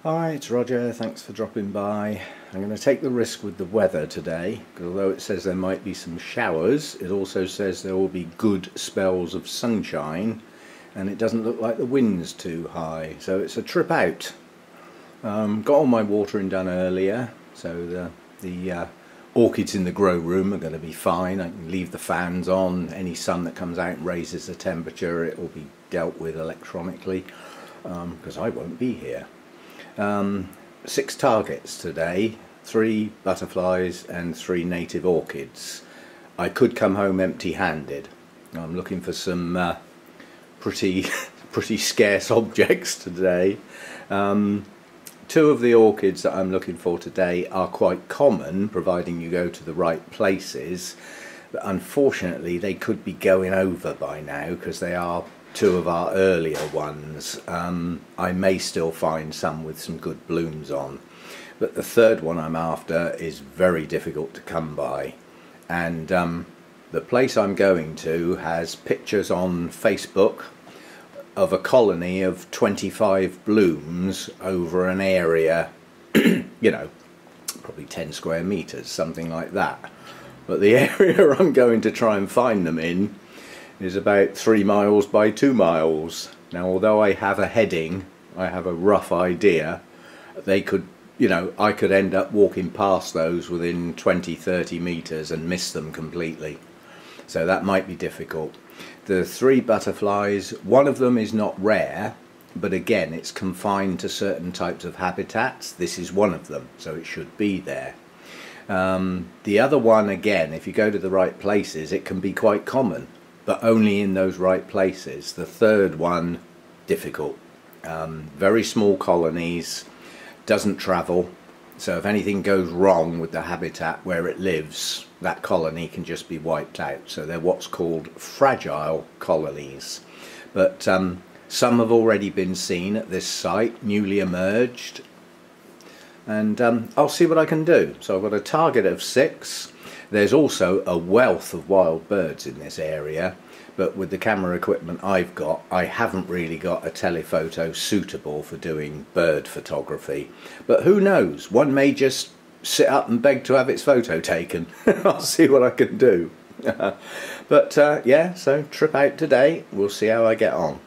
Hi, it's Roger. Thanks for dropping by. I'm going to take the risk with the weather today, because although it says there might be some showers, it also says there will be good spells of sunshine, and it doesn't look like the wind's too high, so it's a trip out. Got all my watering done earlier, so the orchids in the grow room are going to be fine. I can leave the fans on. Any sun that comes out and raises the temperature, it will be dealt with electronically, because I won't be here. 6 targets today, 3 butterflies and 3 native orchids. I could come home empty-handed. I'm looking for some pretty scarce objects today. 2 of the orchids that I'm looking for today are quite common, providing you go to the right places, but unfortunately they could be going over by now because they are 2 of our earlier ones. I may still find some with some good blooms on, but the 3rd one I'm after is very difficult to come by, and the place I'm going to has pictures on Facebook of a colony of 25 blooms over an area, you know, probably 10 square meters, something like that. But the area I'm going to try and find them in is about 3 miles by 2 miles. Now, although I have a heading, I have a rough idea, they could, you know, I could end up walking past those within 20-30 meters and miss them completely. So that might be difficult. The 3 butterflies, one of them is not rare, but again it's confined to certain types of habitats. This is one of them, so it should be there. The other one, again, if you go to the right places, it can be quite common, but only in those right places. The 3rd one, difficult. Very small colonies, doesn't travel, so if anything goes wrong with the habitat where it lives, that colony can just be wiped out. So they're what's called fragile colonies. But some have already been seen at this site, newly emerged, and I'll see what I can do. So I've got a target of 6. There's also a wealth of wild birds in this area, but with the camera equipment I've got, I haven't really got a telephoto suitable for doing bird photography. But who knows, one may just sit up and beg to have its photo taken. I'll see what I can do. But yeah, so trip out today, we'll see how I get on.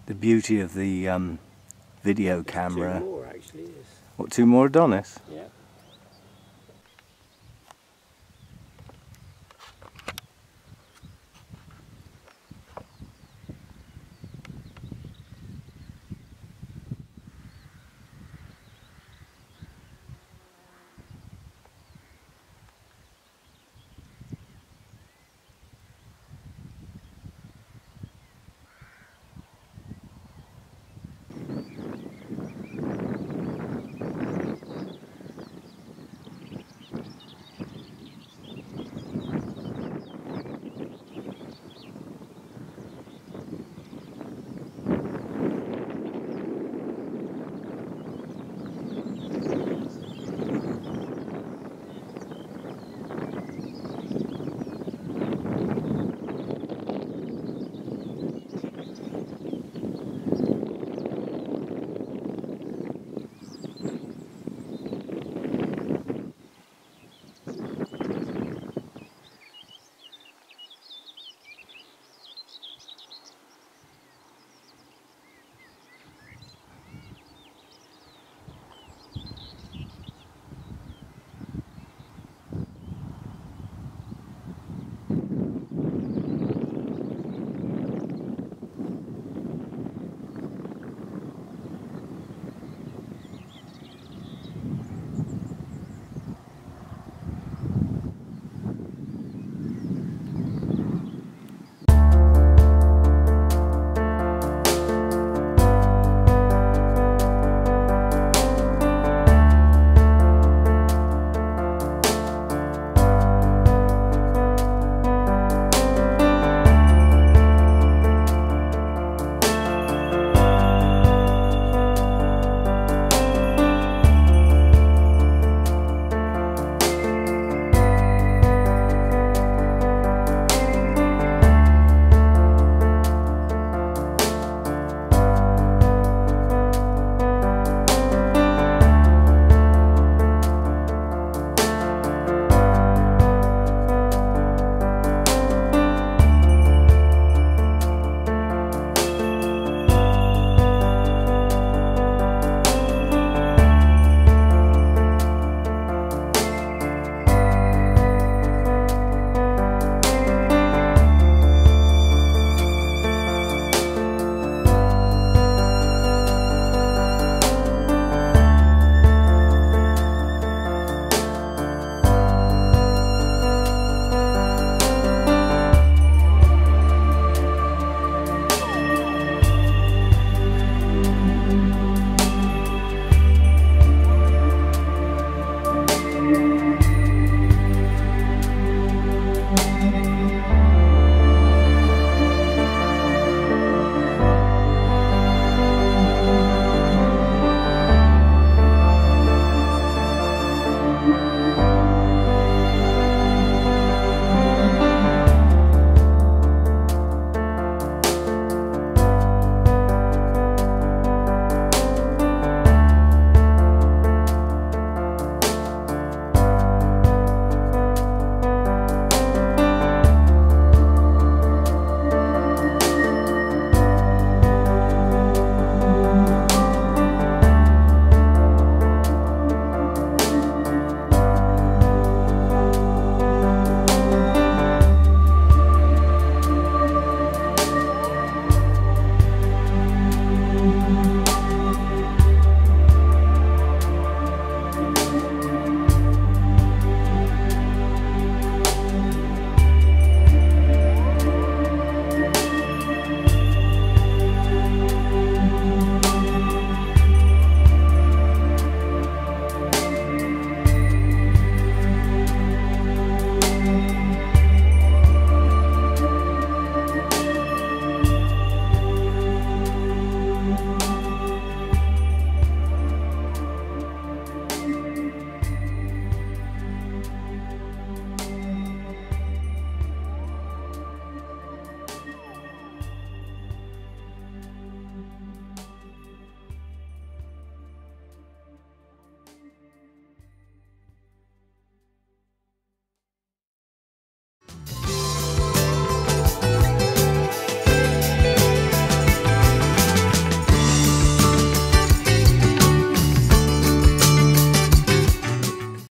the beauty of the video camera. Two more actually. Yes. What, 2 more Adonis?